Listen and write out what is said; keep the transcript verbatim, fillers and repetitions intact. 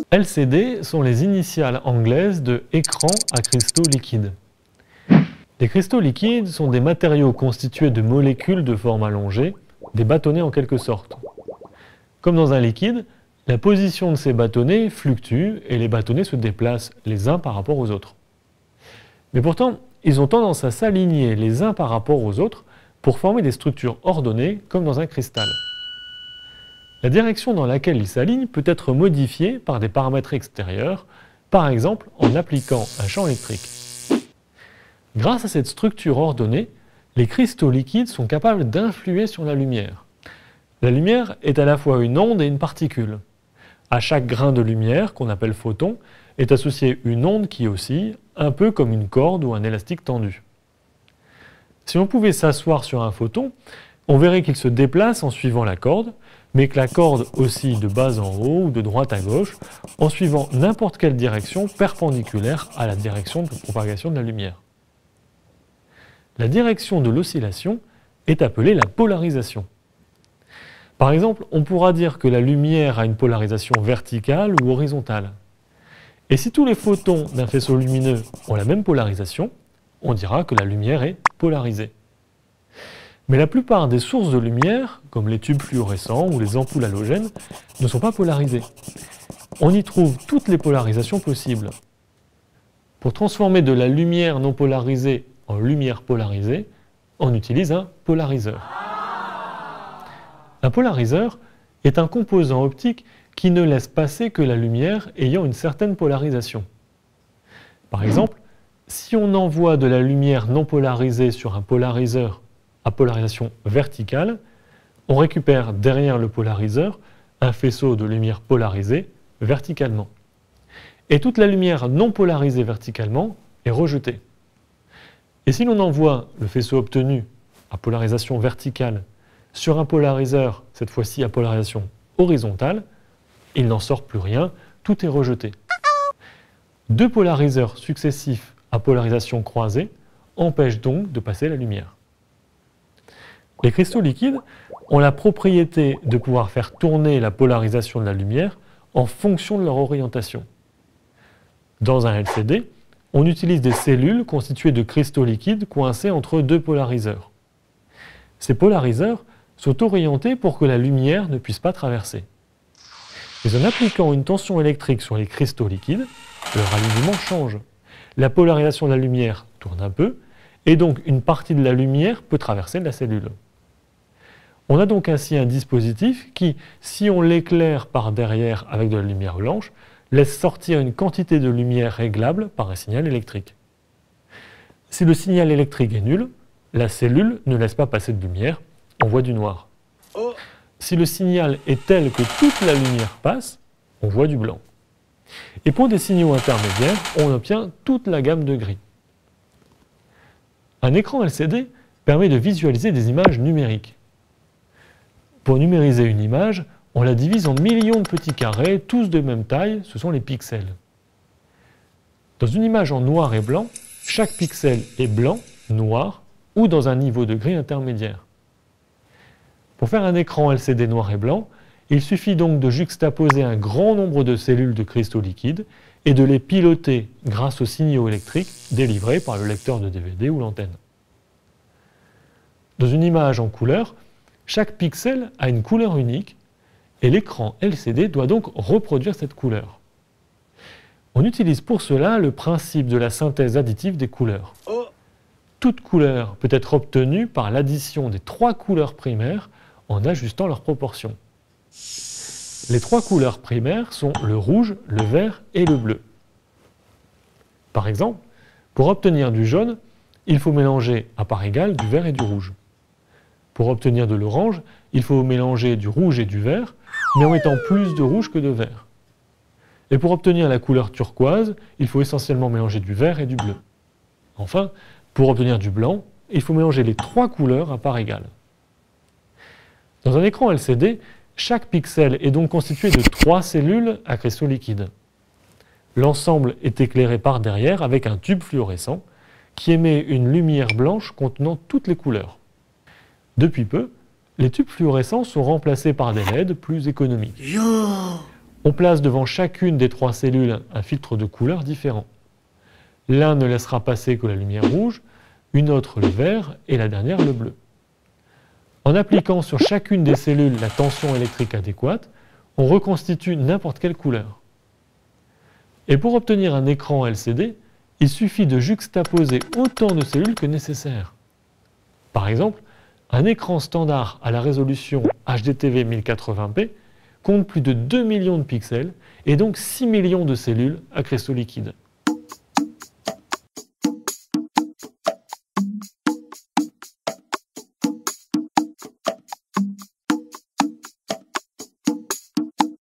L C D sont les initiales anglaises de écran à cristaux liquides. Les cristaux liquides sont des matériaux constitués de molécules de forme allongée, des bâtonnets en quelque sorte. Comme dans un liquide, la position de ces bâtonnets fluctue et les bâtonnets se déplacent les uns par rapport aux autres. Mais pourtant, ils ont tendance à s'aligner les uns par rapport aux autres pour former des structures ordonnées comme dans un cristal. La direction dans laquelle ils s'alignent peut être modifiée par des paramètres extérieurs, par exemple en appliquant un champ électrique. Grâce à cette structure ordonnée, les cristaux liquides sont capables d'influer sur la lumière. La lumière est à la fois une onde et une particule. À chaque grain de lumière, qu'on appelle photon, est associée une onde qui oscille, un peu comme une corde ou un élastique tendu. Si on pouvait s'asseoir sur un photon, on verrait qu'il se déplace en suivant la corde, mais que la corde oscille de bas en haut ou de droite à gauche, en suivant n'importe quelle direction perpendiculaire à la direction de propagation de la lumière. La direction de l'oscillation est appelée la polarisation. Par exemple, on pourra dire que la lumière a une polarisation verticale ou horizontale. Et si tous les photons d'un faisceau lumineux ont la même polarisation, on dira que la lumière est polarisée. Mais la plupart des sources de lumière, comme les tubes fluorescents ou les ampoules halogènes, ne sont pas polarisées. On y trouve toutes les polarisations possibles. Pour transformer de la lumière non polarisée en lumière polarisée, on utilise un polariseur. Un polariseur est un composant optique qui ne laisse passer que la lumière ayant une certaine polarisation. Par exemple, si on envoie de la lumière non polarisée sur un polariseur à polarisation verticale, on récupère derrière le polariseur un faisceau de lumière polarisée verticalement. Et toute la lumière non polarisée verticalement est rejetée. Et si l'on envoie le faisceau obtenu à polarisation verticale sur un polariseur, cette fois-ci à polarisation horizontale, il n'en sort plus rien, tout est rejeté. Deux polariseurs successifs à polarisation croisée empêchent donc de passer la lumière. Les cristaux liquides ont la propriété de pouvoir faire tourner la polarisation de la lumière en fonction de leur orientation. Dans un L C D, on utilise des cellules constituées de cristaux liquides coincés entre deux polariseurs. Ces polariseurs sont orientés pour que la lumière ne puisse pas traverser. Mais en appliquant une tension électrique sur les cristaux liquides, leur alignement change. La polarisation de la lumière tourne un peu, et donc une partie de la lumière peut traverser la cellule. On a donc ainsi un dispositif qui, si on l'éclaire par derrière avec de la lumière blanche, laisse sortir une quantité de lumière réglable par un signal électrique. Si le signal électrique est nul, la cellule ne laisse pas passer de lumière, on voit du noir. Si le signal est tel que toute la lumière passe, on voit du blanc. Et pour des signaux intermédiaires, on obtient toute la gamme de gris. Un écran L C D permet de visualiser des images numériques. Pour numériser une image, on la divise en millions de petits carrés, tous de même taille, ce sont les pixels. Dans une image en noir et blanc, chaque pixel est blanc, noir ou dans un niveau de gris intermédiaire. Pour faire un écran L C D noir et blanc, il suffit donc de juxtaposer un grand nombre de cellules de cristaux liquides et de les piloter grâce aux signaux électriques délivrés par le lecteur de D V D ou l'antenne. Dans une image en couleur, chaque pixel a une couleur unique et l'écran L C D doit donc reproduire cette couleur. On utilise pour cela le principe de la synthèse additive des couleurs. Toute couleur peut être obtenue par l'addition des trois couleurs primaires en ajustant leurs proportions. Les trois couleurs primaires sont le rouge, le vert et le bleu. Par exemple, pour obtenir du jaune, il faut mélanger à part égale du vert et du rouge. Pour obtenir de l'orange, il faut mélanger du rouge et du vert, mais en mettant plus de rouge que de vert. Et pour obtenir la couleur turquoise, il faut essentiellement mélanger du vert et du bleu. Enfin, pour obtenir du blanc, il faut mélanger les trois couleurs à part égale. Dans un écran L C D, chaque pixel est donc constitué de trois cellules à cristaux liquides. L'ensemble est éclairé par derrière avec un tube fluorescent qui émet une lumière blanche contenant toutes les couleurs. Depuis peu, les tubes fluorescents sont remplacés par des L E D plus économiques. On place devant chacune des trois cellules un filtre de couleur différent. L'un ne laissera passer que la lumière rouge, une autre le vert et la dernière le bleu. En appliquant sur chacune des cellules la tension électrique adéquate, on reconstitue n'importe quelle couleur. Et pour obtenir un écran L C D, il suffit de juxtaposer autant de cellules que nécessaire. Par exemple, un écran standard à la résolution H D T V mille quatre-vingts p compte plus de deux millions de pixels et donc six millions de cellules à cristaux liquides.